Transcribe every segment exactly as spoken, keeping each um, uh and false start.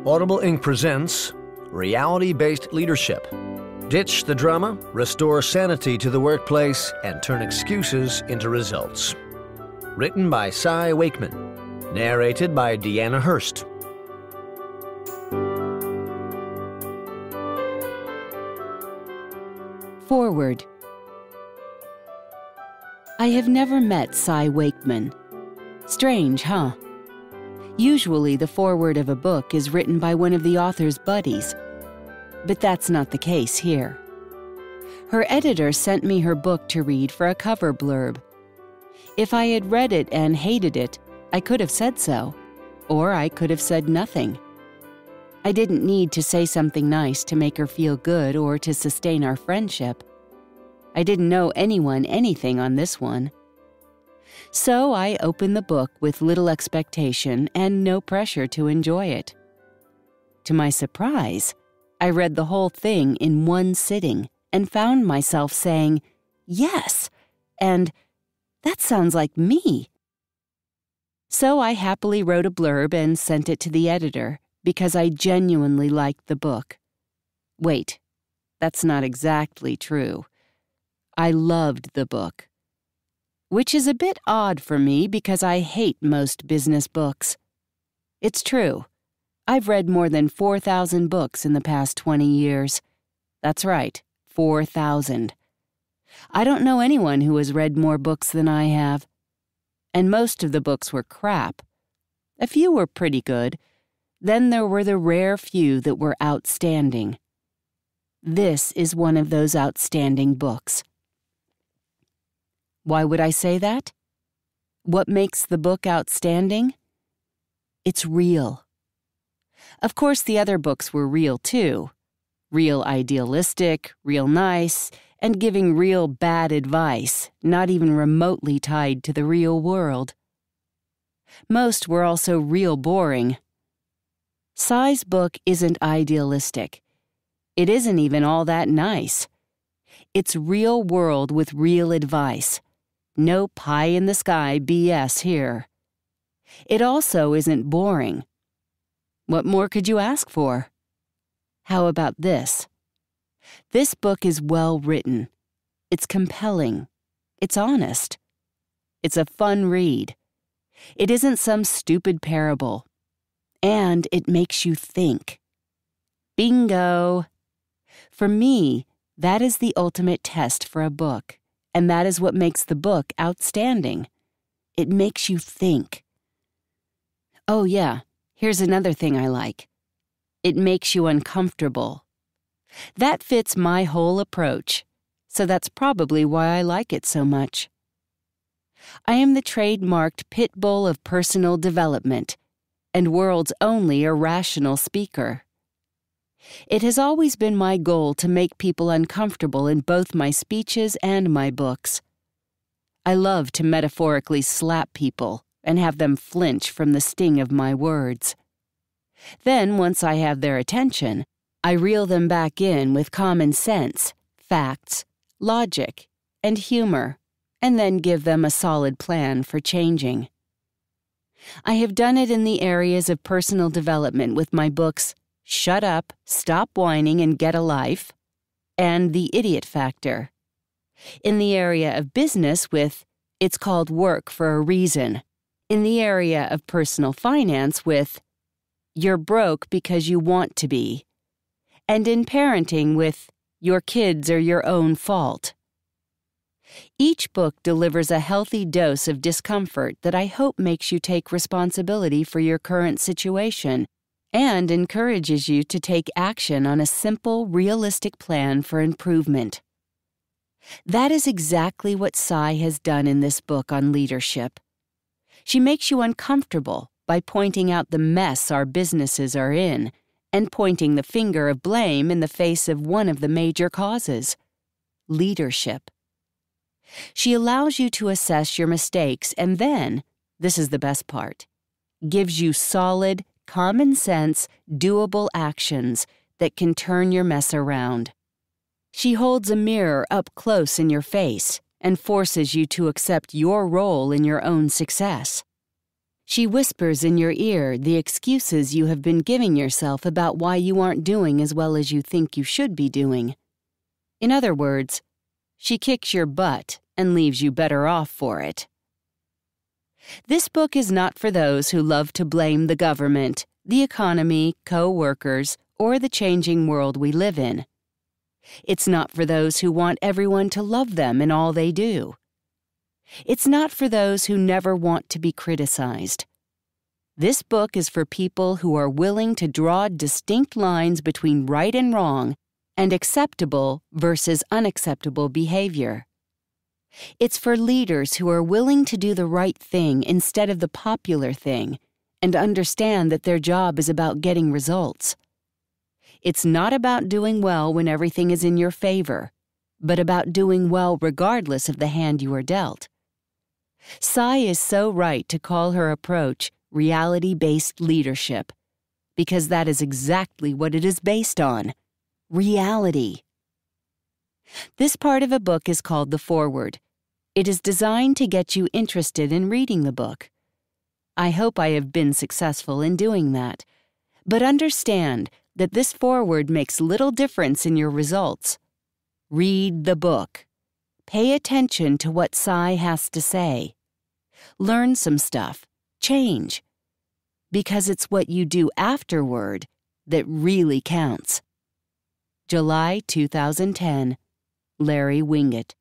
Audible Incorporated presents Reality-Based Leadership. Ditch the drama, restore sanity to the workplace, and turn excuses into results. Written by Cy Wakeman. Narrated by Deanna Hurst. Foreword. I have never met Cy Wakeman. Strange, huh? Usually the foreword of a book is written by one of the author's buddies, but that's not the case here. Her editor sent me her book to read for a cover blurb. If I had read it and hated it, I could have said so, or I could have said nothing. I didn't need to say something nice to make her feel good or to sustain our friendship. I didn't know anyone anything on this one. So I opened the book with little expectation and no pressure to enjoy it. To my surprise, I read the whole thing in one sitting and found myself saying, "Yes," and "That sounds like me." So I happily wrote a blurb and sent it to the editor because I genuinely liked the book. Wait, that's not exactly true. I loved the book. Which is a bit odd for me because I hate most business books. It's true. I've read more than four thousand books in the past twenty years. That's right, four thousand. I don't know anyone who has read more books than I have. And most of the books were crap. A few were pretty good. Then there were the rare few that were outstanding. This is one of those outstanding books. Why would I say that? What makes the book outstanding? It's real. Of course, the other books were real too. Real idealistic, real nice, and giving real bad advice, not even remotely tied to the real world. Most were also real boring. Cy's book isn't idealistic. It isn't even all that nice. It's real world with real advice. No pie-in-the-sky B S here. It also isn't boring. What more could you ask for? How about this? This book is well written. It's compelling. It's honest. It's a fun read. It isn't some stupid parable. And it makes you think. Bingo! For me, that is the ultimate test for a book. And that is what makes the book outstanding. It makes you think. Oh yeah, here's another thing I like. It makes you uncomfortable. That fits my whole approach, so that's probably why I like it so much. I am the trademarked pit bull of personal development and world's only irrational speaker. It has always been my goal to make people uncomfortable in both my speeches and my books. I love to metaphorically slap people and have them flinch from the sting of my words. Then, once I have their attention, I reel them back in with common sense, facts, logic, and humor, and then give them a solid plan for changing. I have done it in the areas of personal development with my books Shut Up, Stop Whining, and Get a Life, and The Idiot Factor. In the area of business with It's Called Work for a Reason. In the area of personal finance with You're Broke Because You Want to Be. And in parenting with Your Kids Are Your Own Fault. Each book delivers a healthy dose of discomfort that I hope makes you take responsibility for your current situation and encourages you to take action on a simple, realistic plan for improvement. That is exactly what Cy has done in this book on leadership. She makes you uncomfortable by pointing out the mess our businesses are in and pointing the finger of blame in the face of one of the major causes: leadership. She allows you to assess your mistakes and then, this is the best part, gives you solid, common sense, doable actions that can turn your mess around. She holds a mirror up close in your face and forces you to accept your role in your own success. She whispers in your ear the excuses you have been giving yourself about why you aren't doing as well as you think you should be doing. In other words, she kicks your butt and leaves you better off for it. This book is not for those who love to blame the government, the economy, co-workers, or the changing world we live in. It's not for those who want everyone to love them in all they do. It's not for those who never want to be criticized. This book is for people who are willing to draw distinct lines between right and wrong and acceptable versus unacceptable behavior. It's for leaders who are willing to do the right thing instead of the popular thing and understand that their job is about getting results. It's not about doing well when everything is in your favor, but about doing well regardless of the hand you are dealt. Cy is so right to call her approach reality-based leadership, because that is exactly what it is based on. Reality. This part of a book is called the Foreword. It is designed to get you interested in reading the book. I hope I have been successful in doing that, but understand that this foreword makes little difference in your results. Read the book. Pay attention to what Cy has to say. Learn some stuff. Change. Because it's what you do afterward that really counts. July two thousand ten, Larry Winget.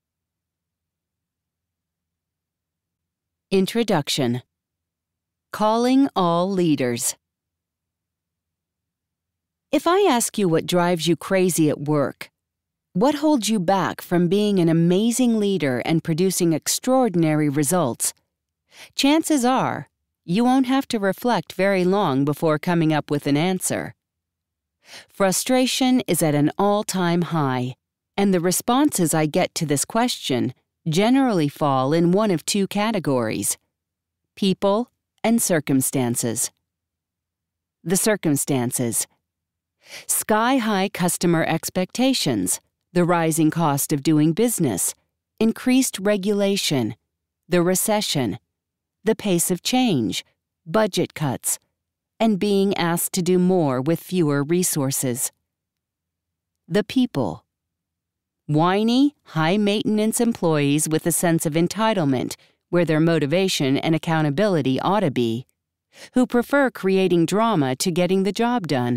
Introduction. Calling all leaders. If I ask you what drives you crazy at work, what holds you back from being an amazing leader and producing extraordinary results, chances are you won't have to reflect very long before coming up with an answer. Frustration is at an all-time high, and the responses I get to this question generally fall in one of two categories: people and circumstances. The circumstances. Sky-high customer expectations, the rising cost of doing business, increased regulation, the recession, the pace of change, budget cuts, and being asked to do more with fewer resources. The people. Whiny, high-maintenance employees with a sense of entitlement where their motivation and accountability ought to be, who prefer creating drama to getting the job done.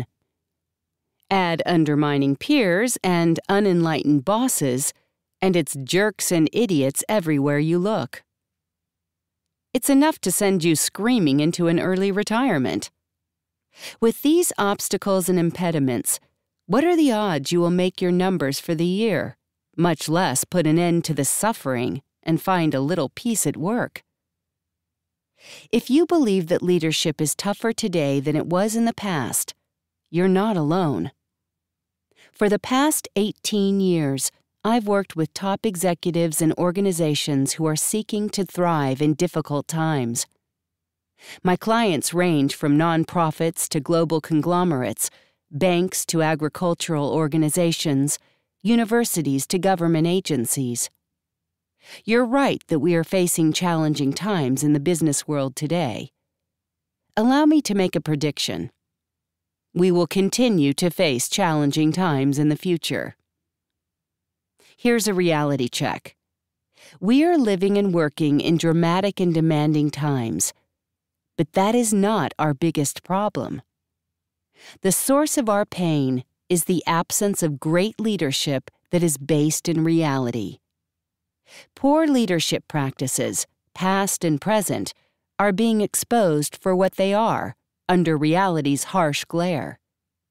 Add undermining peers and unenlightened bosses, and it's jerks and idiots everywhere you look. It's enough to send you screaming into an early retirement. With these obstacles and impediments, what are the odds you will make your numbers for the year, much less put an end to the suffering and find a little peace at work? If you believe that leadership is tougher today than it was in the past, you're not alone. For the past eighteen years, I've worked with top executives and organizations who are seeking to thrive in difficult times. My clients range from nonprofits to global conglomerates, banks to agricultural organizations, universities to government agencies. You're right that we are facing challenging times in the business world today. Allow me to make a prediction. We will continue to face challenging times in the future. Here's a reality check. We are living and working in dramatic and demanding times, but that is not our biggest problem. The source of our pain is the absence of great leadership that is based in reality. Poor leadership practices, past and present, are being exposed for what they are, under reality's harsh glare.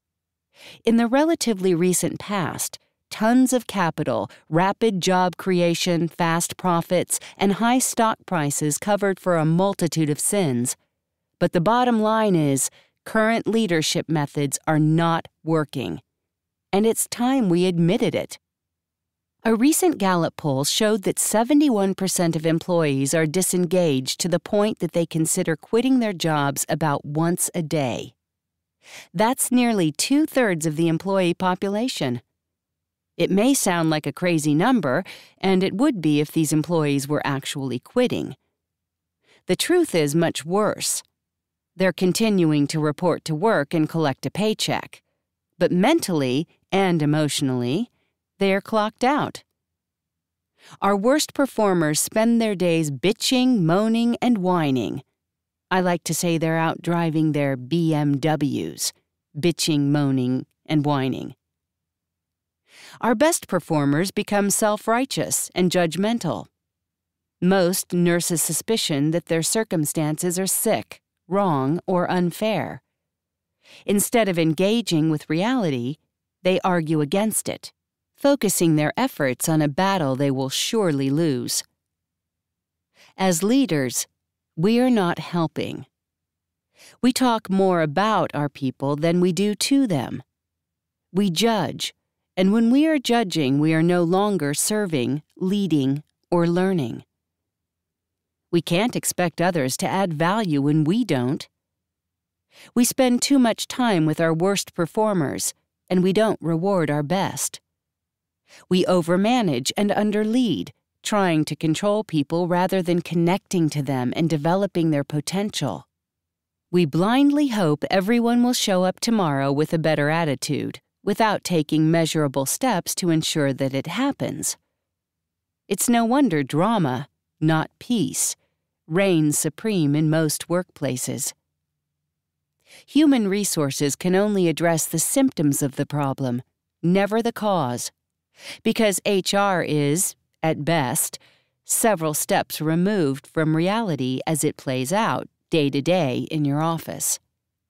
In the relatively recent past, tons of capital, rapid job creation, fast profits, and high stock prices covered for a multitude of sins. But the bottom line is, current leadership methods are not working. And it's time we admitted it. A recent Gallup poll showed that seventy-one percent of employees are disengaged to the point that they consider quitting their jobs about once a day. That's nearly two-thirds of the employee population. It may sound like a crazy number, and it would be if these employees were actually quitting. The truth is much worse. They're continuing to report to work and collect a paycheck. But mentally and emotionally, they are clocked out. Our worst performers spend their days bitching, moaning, and whining. I like to say they're out driving their B M Ws, bitching, moaning, and whining. Our best performers become self-righteous and judgmental. Most nurse a suspicion that their circumstances are sick, wrong, or unfair. Instead of engaging with reality, they argue against it, focusing their efforts on a battle they will surely lose. As leaders, we are not helping. We talk more about our people than we do to them. We judge, and when we are judging, we are no longer serving, leading, or learning. We can't expect others to add value when we don't. We spend too much time with our worst performers, and we don't reward our best. We overmanage and underlead, trying to control people rather than connecting to them and developing their potential. We blindly hope everyone will show up tomorrow with a better attitude, without taking measurable steps to ensure that it happens. It's no wonder drama, not peace, reigns supreme in most workplaces. Human resources can only address the symptoms of the problem, never the cause, because H R is, at best, several steps removed from reality as it plays out day to day in your office.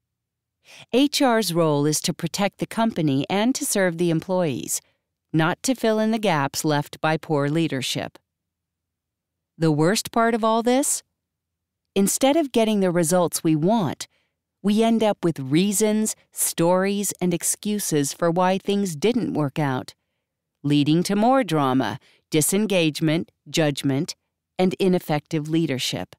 H R's role is to protect the company and to serve the employees, not to fill in the gaps left by poor leadership. The worst part of all this? Instead of getting the results we want, we end up with reasons, stories, and excuses for why things didn't work out, leading to more drama, disengagement, judgment, and ineffective leadership.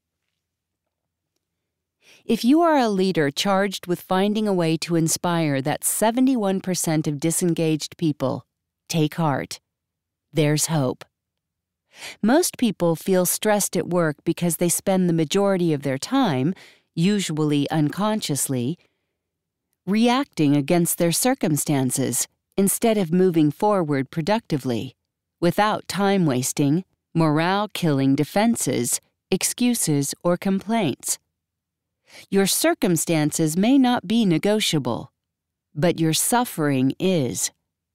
If you are a leader charged with finding a way to inspire that seventy-one percent of disengaged people, take heart. There's hope. Most people feel stressed at work because they spend the majority of their time, usually unconsciously, reacting against their circumstances instead of moving forward productively, without time-wasting, morale-killing defenses, excuses, or complaints. Your circumstances may not be negotiable, but your suffering is.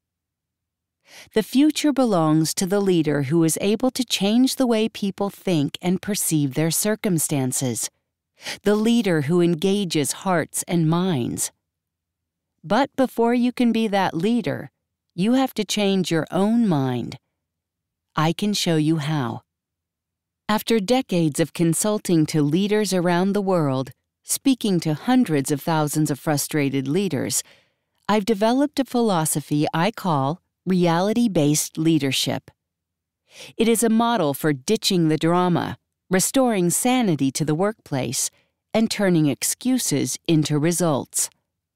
The future belongs to the leader who is able to change the way people think and perceive their circumstances, the leader who engages hearts and minds. But before you can be that leader, you have to change your own mind. I can show you how. After decades of consulting to leaders around the world, speaking to hundreds of thousands of frustrated leaders, I've developed a philosophy I call reality-based leadership. It is a model for ditching the drama, restoring sanity to the workplace, and turning excuses into results.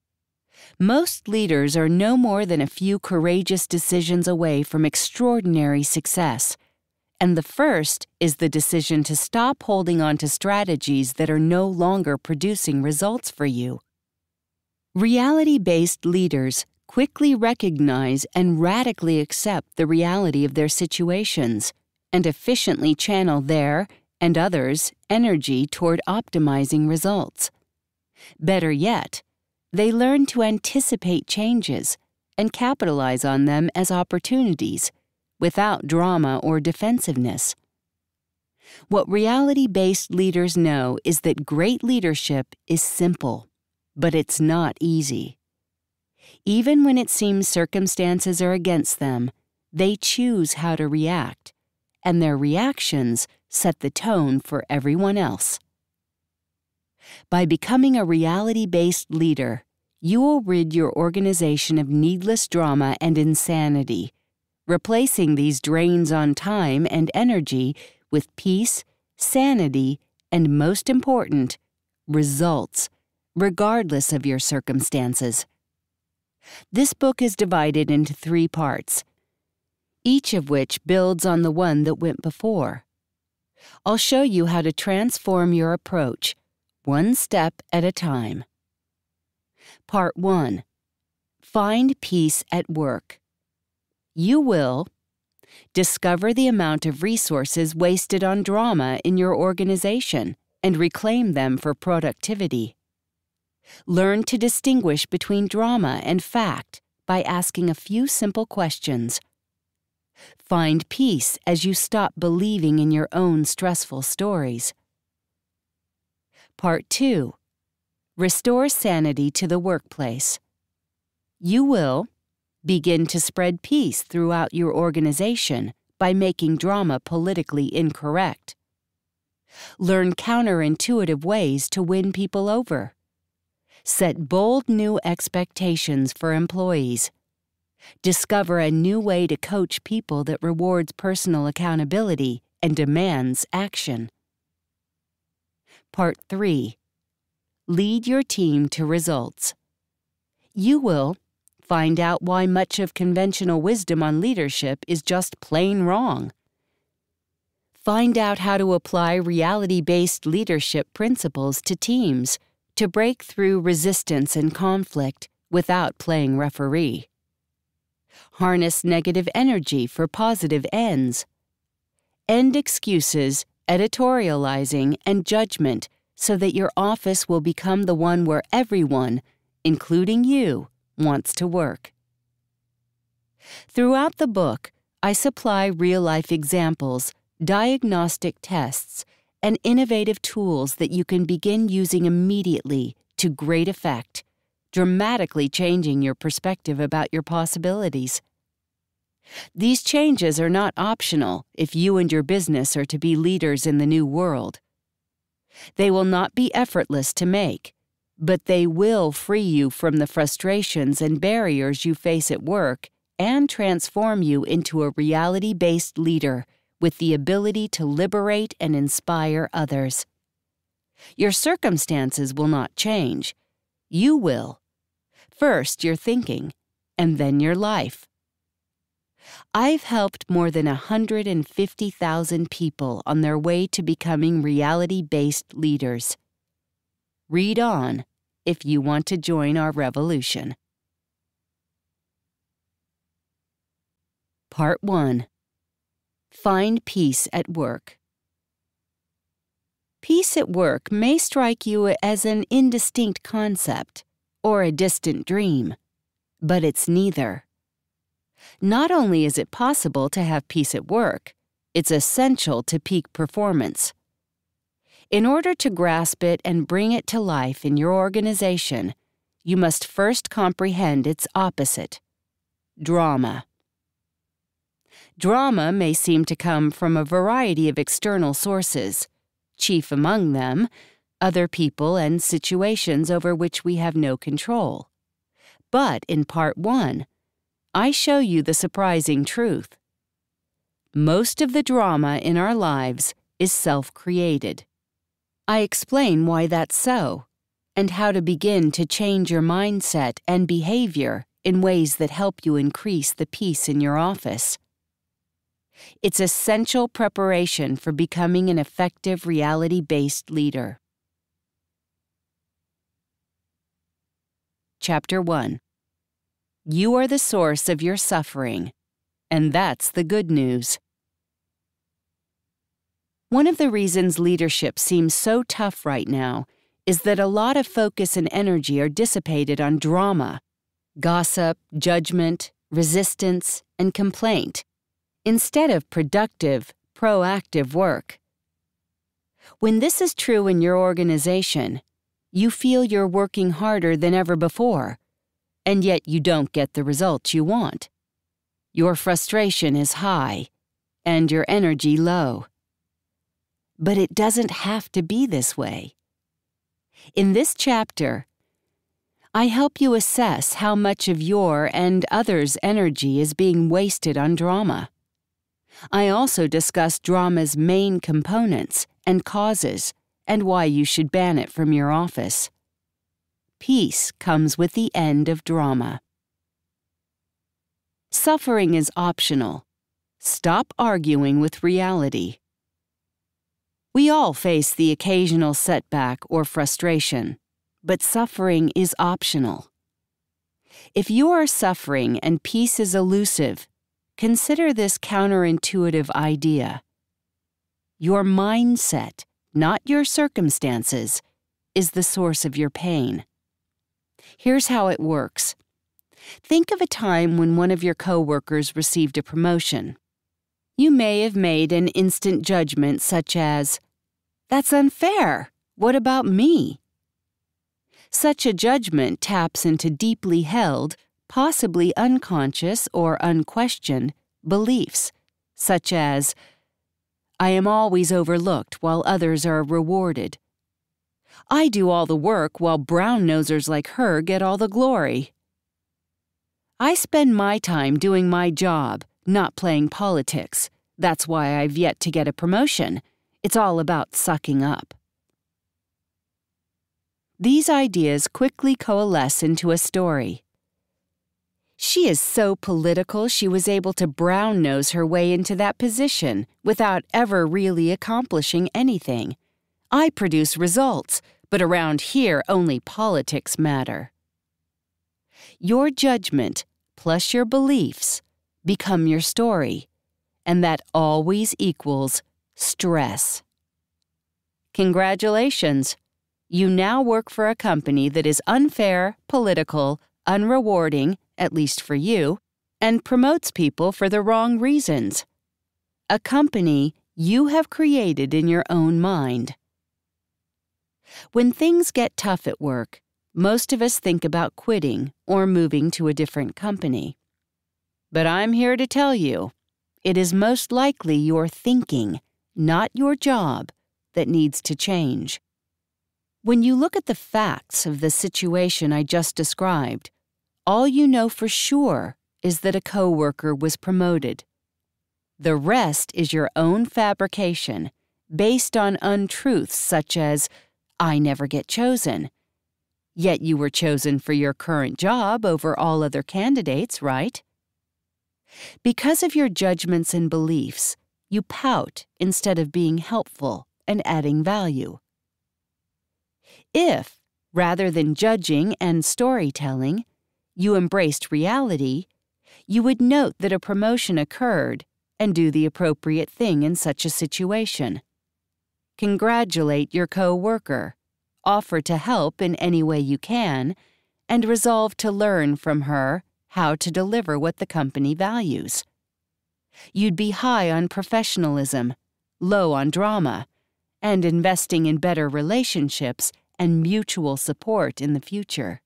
Most leaders are no more than a few courageous decisions away from extraordinary success. And the first is the decision to stop holding on to strategies that are no longer producing results for you. Reality-based leaders quickly recognize and radically accept the reality of their situations and efficiently channel their and others' energy toward optimizing results. Better yet, they learn to anticipate changes and capitalize on them as opportunities, without drama or defensiveness. What reality-based leaders know is that great leadership is simple, but it's not easy. Even when it seems circumstances are against them, they choose how to react, and their reactions set the tone for everyone else. By becoming a reality-based leader, you will rid your organization of needless drama and insanity, replacing these drains on time and energy with peace, sanity, and most important, results, regardless of your circumstances. This book is divided into three parts, each of which builds on the one that went before. I'll show you how to transform your approach, one step at a time. Part one. Find peace at work. You will discover the amount of resources wasted on drama in your organization and reclaim them for productivity. Learn to distinguish between drama and fact by asking a few simple questions. Find peace as you stop believing in your own stressful stories. Part two. Restore sanity to the workplace. You will begin to spread peace throughout your organization by making drama politically incorrect. Learn counterintuitive ways to win people over. Set bold new expectations for employees. Discover a new way to coach people that rewards personal accountability and demands action. Part three. Lead your team to results. You will find out why much of conventional wisdom on leadership is just plain wrong. Find out how to apply reality-based leadership principles to teams to break through resistance and conflict without playing referee. Harness negative energy for positive ends. End excuses, editorializing, and judgment so that your office will become the one where everyone, including you, wants to work. Throughout the book, I supply real-life examples, diagnostic tests, and innovative tools that you can begin using immediately to great effect, dramatically changing your perspective about your possibilities. These changes are not optional if you and your business are to be leaders in the new world. They will not be effortless to make, but they will free you from the frustrations and barriers you face at work and transform you into a reality-based leader with the ability to liberate and inspire others. Your circumstances will not change. You will. First your thinking, and then your life. I've helped more than one hundred fifty thousand people on their way to becoming reality-based leaders. Read on if you want to join our revolution. Part one. Find peace at work. Peace at work may strike you as an indistinct concept or a distant dream, but it's neither. Not only is it possible to have peace at work, it's essential to peak performance. In order to grasp it and bring it to life in your organization, you must first comprehend its opposite, drama. Drama may seem to come from a variety of external sources, chief among them, other people and situations over which we have no control. But in Part one, I show you the surprising truth. Most of the drama in our lives is self-created. I explain why that's so, and how to begin to change your mindset and behavior in ways that help you increase the peace in your office. It's essential preparation for becoming an effective reality-based leader. Chapter one. You are the source of your suffering, and that's the good news. One of the reasons leadership seems so tough right now is that a lot of focus and energy are dissipated on drama, gossip, judgment, resistance, and complaint, instead of productive, proactive work. When this is true in your organization, you feel you're working harder than ever before, and yet you don't get the results you want. Your frustration is high, and your energy low. But it doesn't have to be this way. In this chapter, I help you assess how much of your and others' energy is being wasted on drama. I also discuss drama's main components and causes and why you should ban it from your office. Peace comes with the end of drama. Suffering is optional. Stop arguing with reality. We all face the occasional setback or frustration, but suffering is optional. If you are suffering and peace is elusive, consider this counterintuitive idea. Your mindset, not your circumstances, is the source of your pain. Here's how it works. Think of a time when one of your coworkers received a promotion. You may have made an instant judgment such as, "That's unfair. What about me?" Such a judgment taps into deeply held, possibly unconscious or unquestioned, beliefs, such as, "I am always overlooked while others are rewarded. I do all the work while brown-nosers like her get all the glory. I spend my time doing my job, not playing politics. That's why I've yet to get a promotion. It's all about sucking up." These ideas quickly coalesce into a story. She is so political she was able to brown-nose her way into that position without ever really accomplishing anything. I produce results, but around here only politics matter. Your judgment, plus your beliefs, become your story, and that always equals stress. Congratulations! You now work for a company that is unfair, political, unrewarding, at least for you, and promotes people for the wrong reasons. A company you have created in your own mind. When things get tough at work, most of us think about quitting or moving to a different company. But I'm here to tell you, it is most likely your thinking, not your job, that needs to change. When you look at the facts of the situation I just described, all you know for sure is that a coworker was promoted. The rest is your own fabrication, based on untruths such as, "I never get chosen." Yet you were chosen for your current job over all other candidates, right? Because of your judgments and beliefs, you pout instead of being helpful and adding value. If, rather than judging and storytelling, you embraced reality, you would note that a promotion occurred and do the appropriate thing in such a situation. Congratulate your co-worker, offer to help in any way you can, and resolve to learn from her how to deliver what the company values. You'd be high on professionalism, low on drama, and investing in better relationships and mutual support in the future.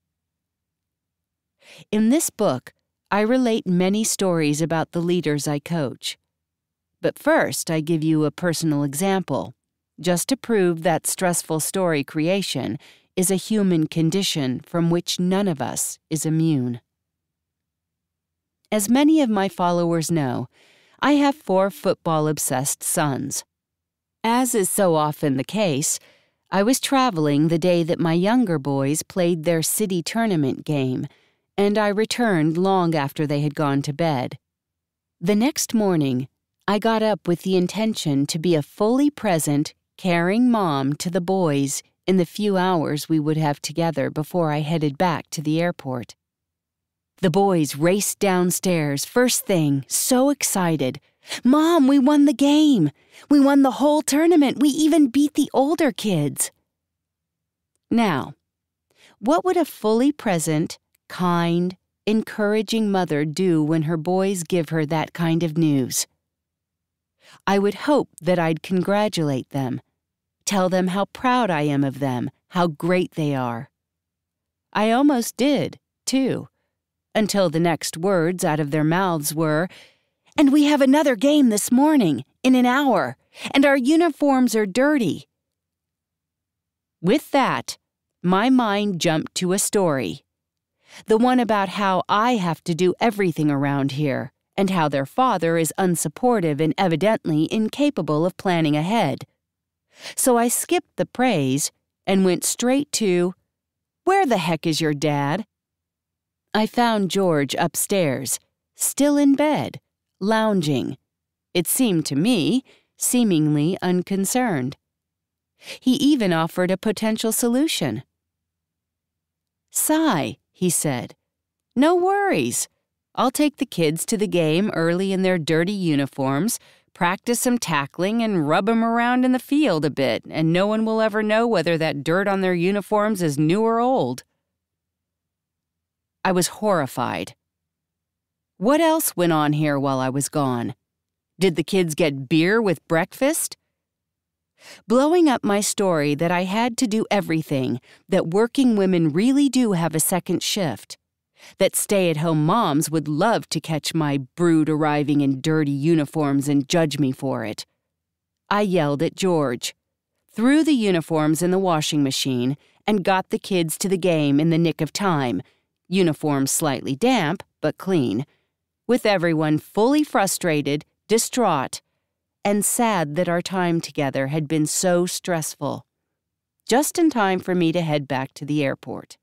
In this book, I relate many stories about the leaders I coach. But first, I give you a personal example, just to prove that stressful story creation is a human condition from which none of us is immune. As many of my followers know, I have four football-obsessed sons. As is so often the case, I was traveling the day that my younger boys played their city tournament game, and I returned long after they had gone to bed. The next morning, I got up with the intention to be a fully present, caring mom to the boys in the few hours we would have together before I headed back to the airport. The boys raced downstairs first thing, so excited. "Mom, we won the game! We won the whole tournament! We even beat the older kids!" Now, what would a fully present, kind, encouraging mother do when her boys give her that kind of news? I would hope that I'd congratulate them, tell them how proud I am of them, how great they are. I almost did, too, until the next words out of their mouths were, "And we have another game this morning, in an hour, and our uniforms are dirty." With that, my mind jumped to a story, the one about how I have to do everything around here, and how their father is unsupportive and evidently incapable of planning ahead. So I skipped the praise and went straight to, "Where the heck is your dad?" I found George upstairs, still in bed, lounging. It seemed to me, seemingly unconcerned. He even offered a potential solution. "Cy," he said, "no worries. I'll take the kids to the game early in their dirty uniforms, practice some tackling, and rub 'em around in the field a bit, and no one will ever know whether that dirt on their uniforms is new or old." I was horrified. What else went on here while I was gone? Did the kids get beer with breakfast? Blowing up my story that I had to do everything, that working women really do have a second shift, that stay-at-home moms would love to catch my brood arriving in dirty uniforms and judge me for it. I yelled at George, threw the uniforms in the washing machine, and got the kids to the game in the nick of time, uniforms slightly damp but clean, with everyone fully frustrated, distraught, and sad that our time together had been so stressful, just in time for me to head back to the airport.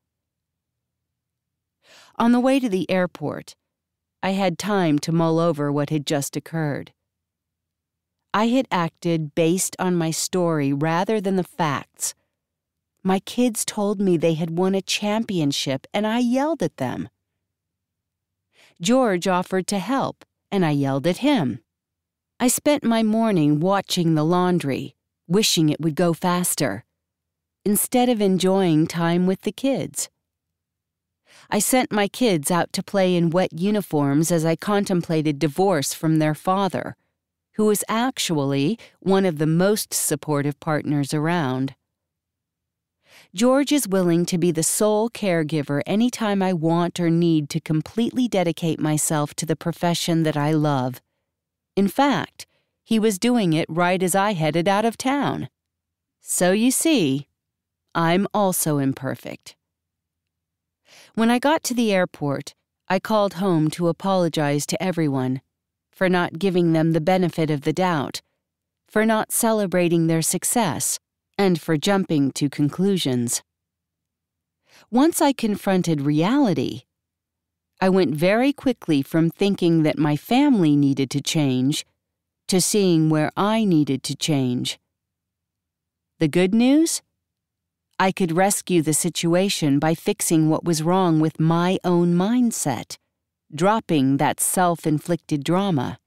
On the way to the airport, I had time to mull over what had just occurred. I had acted based on my story rather than the facts. My kids told me they had won a championship, and I yelled at them. George offered to help, and I yelled at him. I spent my morning watching the laundry, wishing it would go faster, instead of enjoying time with the kids. I sent my kids out to play in wet uniforms as I contemplated divorce from their father, who was actually one of the most supportive partners around. George is willing to be the sole caregiver anytime I want or need to completely dedicate myself to the profession that I love. In fact, he was doing it right as I headed out of town. So you see, I'm also imperfect. When I got to the airport, I called home to apologize to everyone for not giving them the benefit of the doubt, for not celebrating their success, and for jumping to conclusions. Once I confronted reality, I went very quickly from thinking that my family needed to change to seeing where I needed to change. The good news? I could rescue the situation by fixing what was wrong with my own mindset, dropping that self-inflicted drama.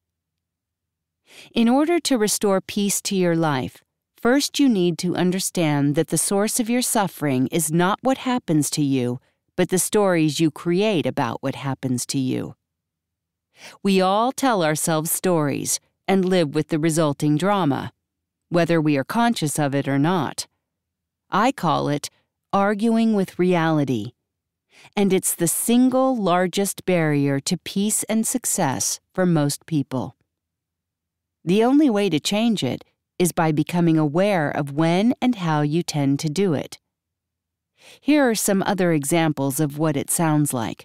In order to restore peace to your life, first you need to understand that the source of your suffering is not what happens to you, but the stories you create about what happens to you. We all tell ourselves stories and live with the resulting drama, whether we are conscious of it or not. I call it arguing with reality, and it's the single largest barrier to peace and success for most people. The only way to change it is by becoming aware of when and how you tend to do it. Here are some other examples of what it sounds like.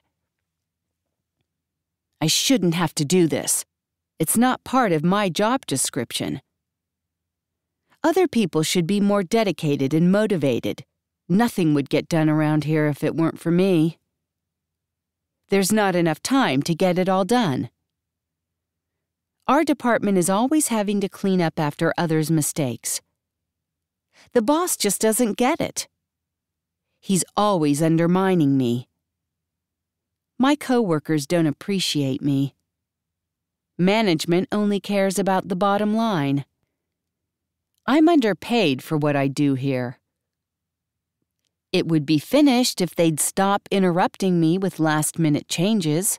I shouldn't have to do this. It's not part of my job description. Other people should be more dedicated and motivated. Nothing would get done around here if it weren't for me. There's not enough time to get it all done. Our department is always having to clean up after others' mistakes. The boss just doesn't get it. He's always undermining me. My coworkers don't appreciate me. Management only cares about the bottom line. I'm underpaid for what I do here. It would be finished if they'd stop interrupting me with last-minute changes.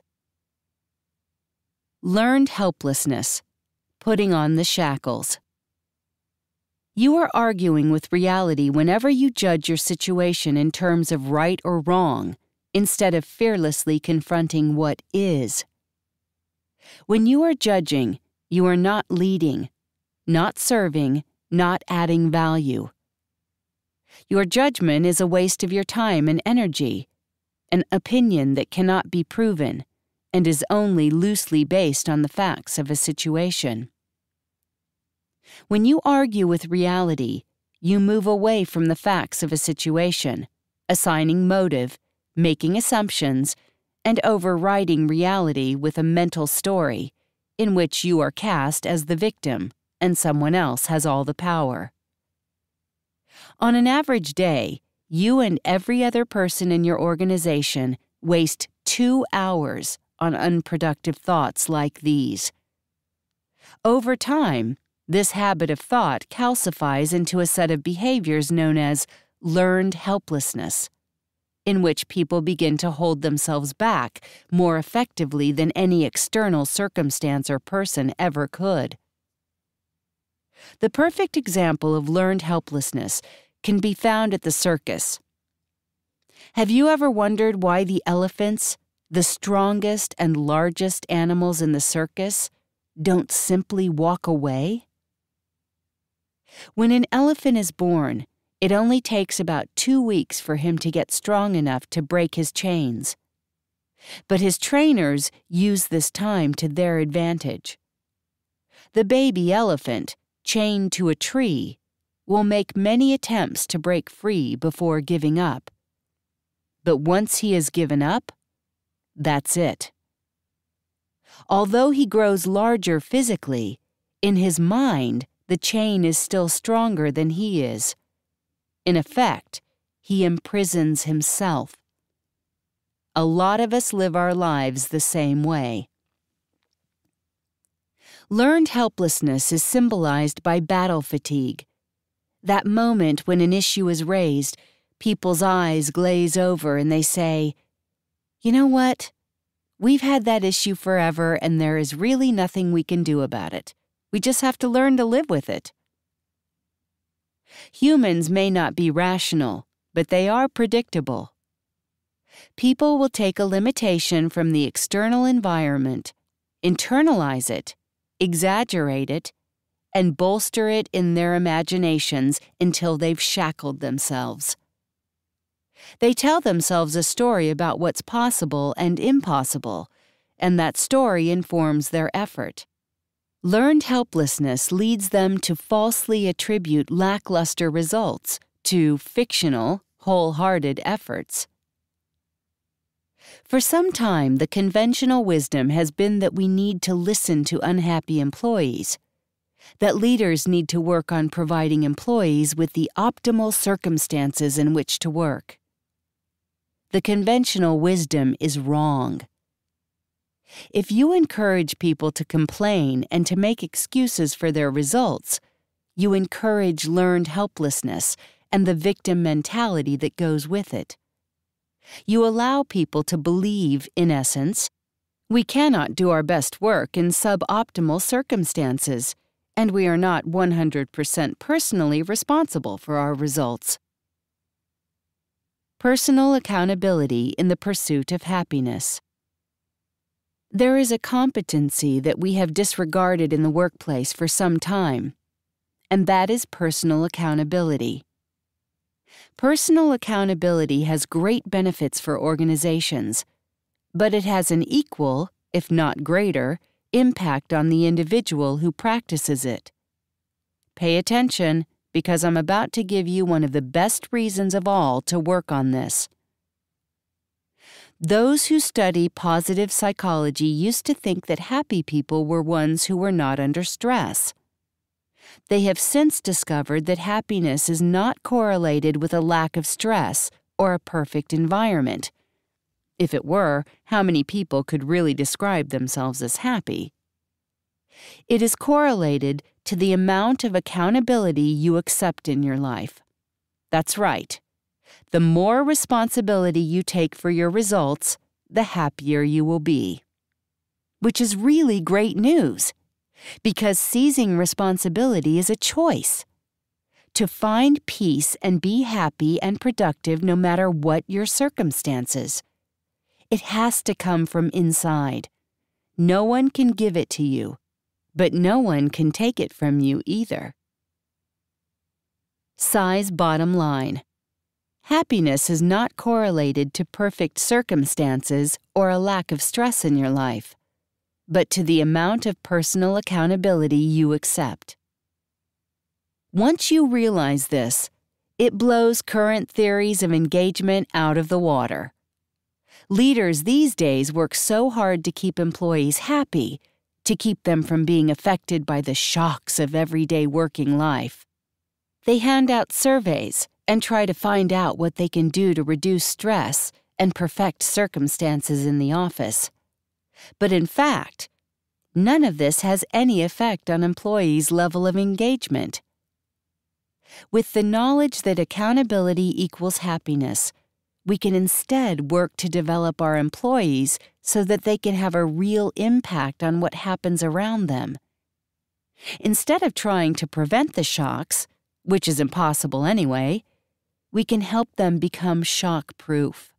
Learned helplessness, putting on the shackles. You are arguing with reality whenever you judge your situation in terms of right or wrong, instead of fearlessly confronting what is. When you are judging, you are not leading, not serving, not adding value. Your judgment is a waste of your time and energy, an opinion that cannot be proven, and is only loosely based on the facts of a situation. When you argue with reality, you move away from the facts of a situation, assigning motive, making assumptions, and overriding reality with a mental story in which you are cast as the victim and someone else has all the power. On an average day, you and every other person in your organization waste two hours on unproductive thoughts like these. Over time, this habit of thought calcifies into a set of behaviors known as learned helplessness, in which people begin to hold themselves back more effectively than any external circumstance or person ever could. The perfect example of learned helplessness can be found at the circus. Have you ever wondered why the elephants, the strongest and largest animals in the circus, don't simply walk away? When an elephant is born, it only takes about two weeks for him to get strong enough to break his chains. But his trainers use this time to their advantage. The baby elephant, chained to a tree, will make many attempts to break free before giving up. But once he has given up, that's it. Although he grows larger physically, in his mind, the chain is still stronger than he is. In effect, he imprisons himself. A lot of us live our lives the same way. Learned helplessness is symbolized by battle fatigue. That moment when an issue is raised, people's eyes glaze over and they say, "You know what? We've had that issue forever and there is really nothing we can do about it. We just have to learn to live with it." Humans may not be rational, but they are predictable. People will take a limitation from the external environment, internalize it, exaggerate it, and bolster it in their imaginations until they've shackled themselves. They tell themselves a story about what's possible and impossible, and that story informs their effort. Learned helplessness leads them to falsely attribute lackluster results to fictional, wholehearted efforts. For some time, the conventional wisdom has been that we need to listen to unhappy employees, that leaders need to work on providing employees with the optimal circumstances in which to work. The conventional wisdom is wrong. If you encourage people to complain and to make excuses for their results, you encourage learned helplessness and the victim mentality that goes with it. You allow people to believe, in essence, we cannot do our best work in suboptimal circumstances, and we are not one hundred percent personally responsible for our results. Personal accountability in the pursuit of happiness. There is a competency that we have disregarded in the workplace for some time, and that is personal accountability. Personal accountability has great benefits for organizations, but it has an equal, if not greater, impact on the individual who practices it. Pay attention, because I'm about to give you one of the best reasons of all to work on this. Those who study positive psychology used to think that happy people were ones who were not under stress. They have since discovered that happiness is not correlated with a lack of stress or a perfect environment. If it were, how many people could really describe themselves as happy? It is correlated to the amount of accountability you accept in your life. That's right. The more responsibility you take for your results, the happier you will be. Which is really great news, because seizing responsibility is a choice. To find peace and be happy and productive no matter what your circumstances. It has to come from inside. No one can give it to you, but no one can take it from you either. Cy's bottom line. Happiness is not correlated to perfect circumstances or a lack of stress in your life, but to the amount of personal accountability you accept. Once you realize this, it blows current theories of engagement out of the water. Leaders these days work so hard to keep employees happy, to keep them from being affected by the shocks of everyday working life. They hand out surveys and try to find out what they can do to reduce stress and perfect circumstances in the office. But in fact, none of this has any effect on employees' level of engagement. With the knowledge that accountability equals happiness, we can instead work to develop our employees so that they can have a real impact on what happens around them. Instead of trying to prevent the shocks, which is impossible anyway, we can help them become shock-proof.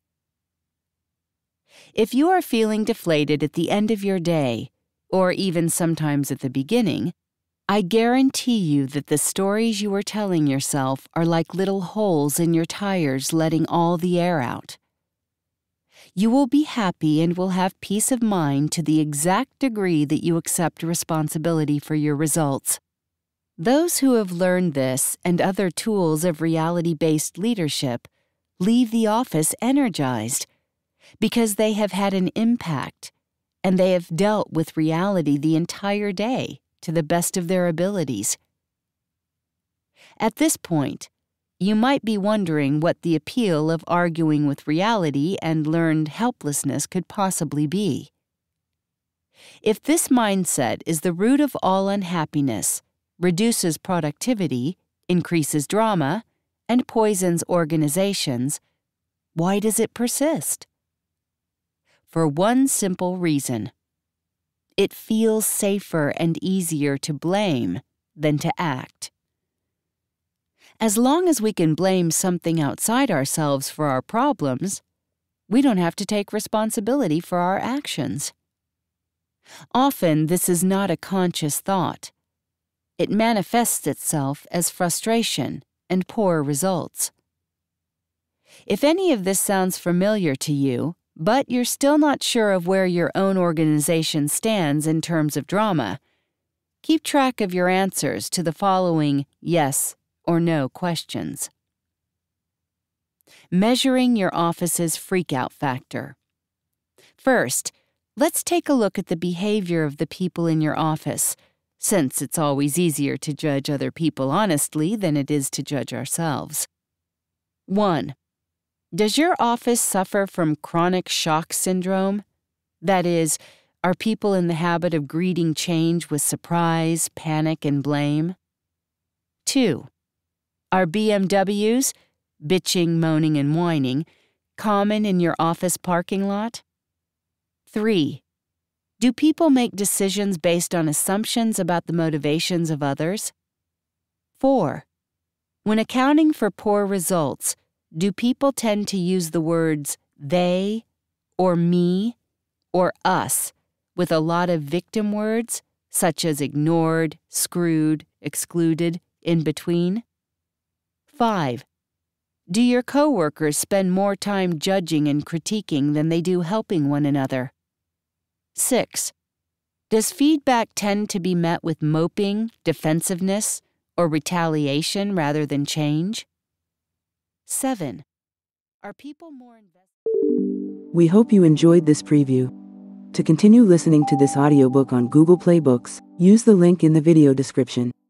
If you are feeling deflated at the end of your day, or even sometimes at the beginning, I guarantee you that the stories you are telling yourself are like little holes in your tires letting all the air out. You will be happy and will have peace of mind to the exact degree that you accept responsibility for your results. Those who have learned this and other tools of reality-based leadership leave the office energized because they have had an impact and they have dealt with reality the entire day to the best of their abilities. At this point, you might be wondering what the appeal of arguing with reality and learned helplessness could possibly be. If this mindset is the root of all unhappiness, reduces productivity, increases drama, and poisons organizations, why does it persist? For one simple reason. It feels safer and easier to blame than to act. As long as we can blame something outside ourselves for our problems, we don't have to take responsibility for our actions. Often, this is not a conscious thought. It manifests itself as frustration and poor results. If any of this sounds familiar to you, but you're still not sure of where your own organization stands in terms of drama, keep track of your answers to the following yes or no questions. Measuring your office's freakout factor. First, let's take a look at the behavior of the people in your office, since it's always easier to judge other people honestly than it is to judge ourselves. one. Does your office suffer from chronic shock syndrome? That is, are people in the habit of greeting change with surprise, panic, and blame? two. Are B M Ws, bitching, moaning, and whining, common in your office parking lot? three. Do people make decisions based on assumptions about the motivations of others? four. When accounting for poor results, do people tend to use the words they, or me, or us, with a lot of victim words, such as ignored, screwed, excluded, in between? five. Do your coworkers spend more time judging and critiquing than they do helping one another? six. Does feedback tend to be met with moping, defensiveness, or retaliation rather than change? seven. Are people more invested? We hope you enjoyed this preview. To continue listening to this audiobook on Google Play Books, use the link in the video description.